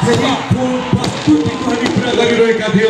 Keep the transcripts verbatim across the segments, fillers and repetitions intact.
Jadi pun pasti Tuhan diperagari oleh kadio.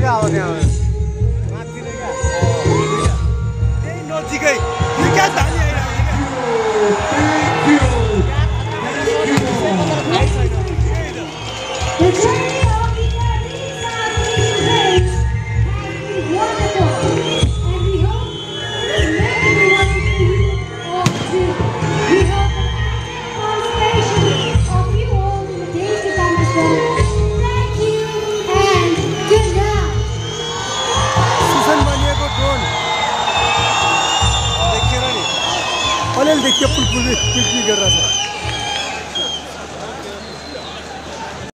क्या अब त्यहाँ माथि नै क्या त्यही नजिकै क्या धानी The journey of the Philippines Games has been wonderful, and we hope to make everyone all too. We hope for active participation of you all in the days to come as well. Thank you and good night. Susan बनिएको drone देखेर नि अलिअलि देखियो पुलपुल पुलपुल गरेर छ